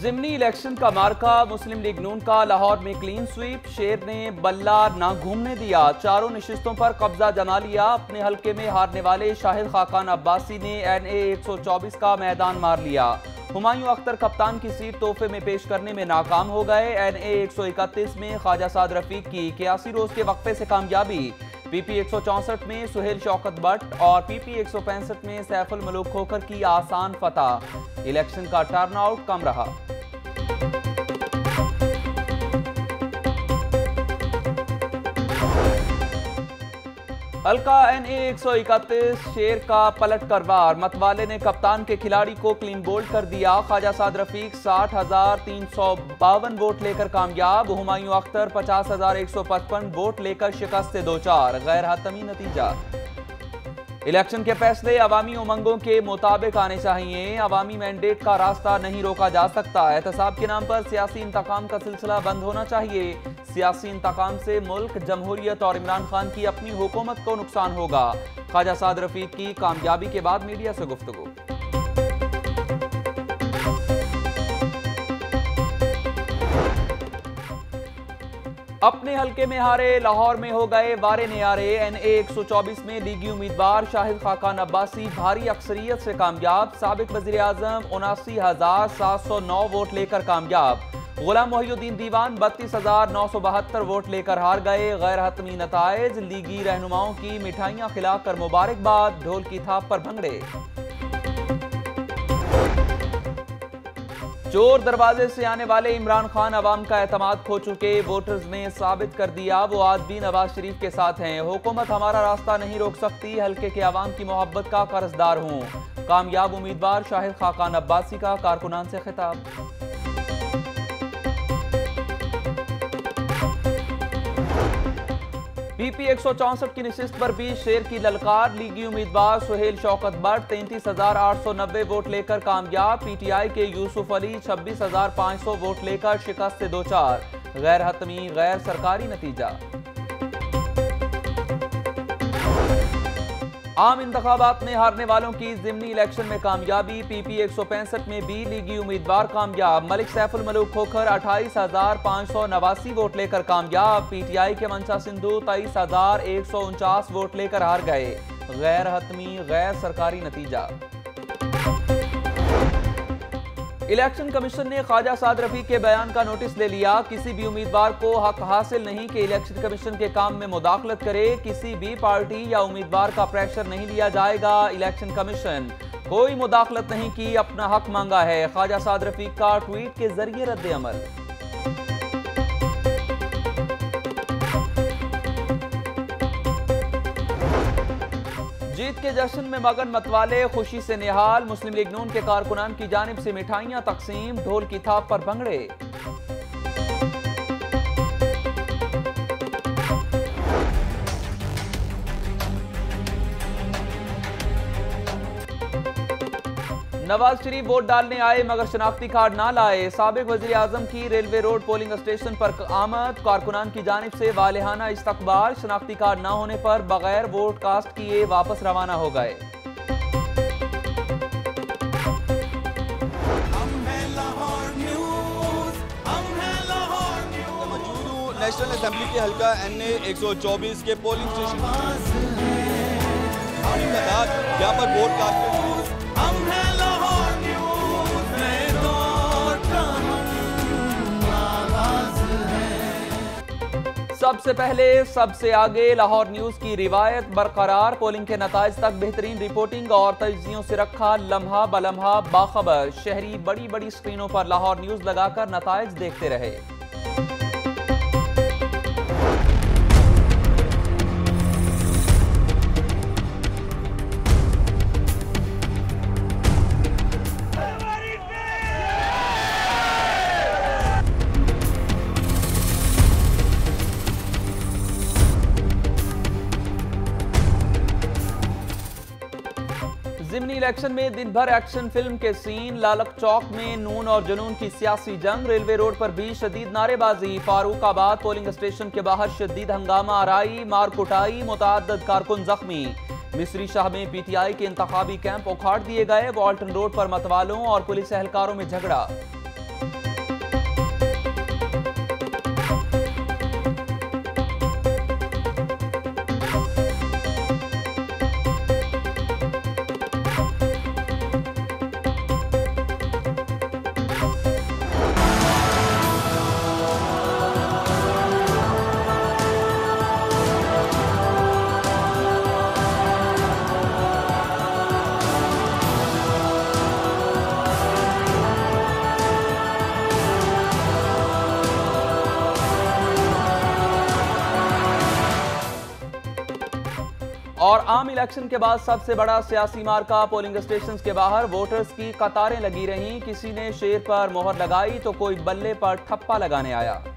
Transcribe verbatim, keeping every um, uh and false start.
ज़िमनी election का मार्का मुस्लिम league नून का लाहौर में क्लीन स्वीप। शेर ने बल्ला ना घूमने दिया, चारों नशिस्तों पर कब्जा जमा लिया। अपने हल्के में हारने वाले शाहिद खाकान अब्बासी ने एन ए एक सौ चौबीस का मैदान मार लिया। हुमायूं अख्तर कप्तान की सीट तोहफे में पेश करने में नाकाम हो गए। एन ए एक सौ इकतीस में ख्वाजा साद रफीक की इक्यासी रोज के वक्फे से कामयाबी। पी पी एक सौ चौंसठ में सुहेल शौकत भट्ट और पी पी एक सौ पैंसठ में सैफुल मलूक खोखर की आसान फतह। इलेक्शन का टर्नआउट कम रहा। हल्का एन ए एक सौ इकतीस शेर का पलट कर वार। मतवाले ने कप्तान के खिलाड़ी को क्लीन बोल्ड कर दिया। ख्वाजा साद रफीक साठ हजार तीन सौ बावन वोट लेकर कामयाब। हुमायूं अख्तर पचास हजार एक सौ पचपन वोट लेकर शिकस्त से दो चार। गैर हतमी नतीजा। इलेक्शन के फैसले अवामी उमंगों के मुताबिक आने चाहिए। अवामी मैंडेट का रास्ता नहीं रोका जा सकता। एहतसाब के नाम पर सियासी इंतकाम का सिलसिला बंद होना चाहिए। सियासी इंतकाम से मुल्क, जमहूरियत और इमरान खान की अपनी हुकूमत को नुकसान होगा। ख्वाजा साद रफीक की कामयाबी के बाद मीडिया से गुफ्तगू। अपने हल्के में हारे, लाहौर में हो गए वारे नियारे। एन ए एक सौ चौबीस में लीगी उम्मीदवार शाहिद खाकान अब्बासी भारी अक्सरियत से कामयाब। साबिक वजीर आजम उनासी हजार सात सौ नौ वोट लेकर कामयाब। गुलाम मोहिउद्दीन दीवान बत्तीस हजार नौ सौ बहत्तर वोट लेकर हार गए। गैर हतमी नताइज। लीगी रहनुमाओं की मिठाइयां खिलाकर मुबारकबाद। ढोल की थाप पर भंगड़े। चोर दरवाजे से आने वाले इमरान खान अवाम का एतमाद खो चुके। वोटर्स ने साबित कर दिया वो आज भी नवाज शरीफ के साथ हैं। हुकूमत हमारा रास्ता नहीं रोक सकती। हल्के के अवाम की मोहब्बत का कर्जदार हूं। कामयाब उम्मीदवार शाहिद खाकान अब्बासी का कारकुनान से खिताब। पी पी एक सौ चौंसठ की नशिस्त पर भी शेर की ललकार। लीगी उम्मीदवार सुहेल शौकत भट्ट तैंतीस हजार आठ सौ नब्बे वोट लेकर कामयाब। पी टी आई के यूसुफ अली छब्बीस हजार पाँच सौ वोट लेकर शिकस्त से दो चार। गैर हतमी गैर सरकारी नतीजा। आम इंतखाबात में हारने वालों की ज़िमनी इलेक्शन में कामयाबी। पी पी एक सौ पैंसठ में भी लीगी उम्मीदवार कामयाब। मलिक सैफुल मलूक खोखर अट्ठाईस हजार पाँच सौ नवासी वोट लेकर कामयाब। पी टी आई के मंशा सिंधु तेईस हजार एक सौ उनचास वोट लेकर हार गए। गैर हतमी गैर सरकारी नतीजा। इलेक्शन कमीशन ने ख्वाजा साद रफीक के बयान का नोटिस ले लिया। किसी भी उम्मीदवार को हक हासिल नहीं कि इलेक्शन कमीशन के काम में मुदाखलत करे। किसी भी पार्टी या उम्मीदवार का प्रेशर नहीं लिया जाएगा। इलेक्शन कमीशन कोई मुदाखलत नहीं की, अपना हक मांगा है। ख्वाजा साद रफीक का ट्वीट के जरिए रद्द अमल। जीत के जश्न में मगन मतवाले खुशी से निहाल। मुस्लिम लीग नून के कारकुनान की जानिब से मिठाइयां तकसीम। ढोल की थाप पर भंगड़े। नवाज शरीफ वोट डालने आए मगर शनाख्ती कार्ड ना लाए। साबिक वजीर आजम की रेलवे रोड पोलिंग स्टेशन पर आमद। कारकुनान की जानिब से वालेहाना इस्तकबाल। शनाख्ती कार्ड ना होने पर बगैर वोट कास्ट किए वापस रवाना हो गए। नेशनल असेंबली के हल्का एन ए एक सौ चौबीस के पोलिंग स्टेशन यहाँ पर वोट कास्ट सबसे पहले सबसे आगे लाहौर न्यूज की रिवायत बरकरार। पोलिंग के नताइज तक बेहतरीन रिपोर्टिंग और तजजियों से रखा लम्हा बलम्हा बाखबर। शहरी बड़ी बड़ी स्क्रीनों पर लाहौर न्यूज लगाकर नताइज देखते रहे। ज़िमनी इलेक्शन में दिन भर एक्शन फिल्म के सीन। लालक चौक में नून और जुनून की सियासी जंग। रेलवे रोड पर भी शदीद नारेबाजी। फारूकाबाद पोलिंग स्टेशन के बाहर शदीद हंगामा आराई, मार कुटाई, मुतअद्दिद कारकुन जख्मी। मिस्री शाह में पी टी आई के इंतखाबी कैंप उखाड़ दिए गए। वॉल्टन रोड पर मतवालों और पुलिस एहलकारों में झगड़ा। और आम इलेक्शन के बाद सबसे बड़ा सियासी मार्का पोलिंग स्टेशन के बाहर वोटर्स की कतारें लगी रहीं। किसी ने शेर पर मोहर लगाई तो कोई बल्ले पर ठप्पा लगाने आया।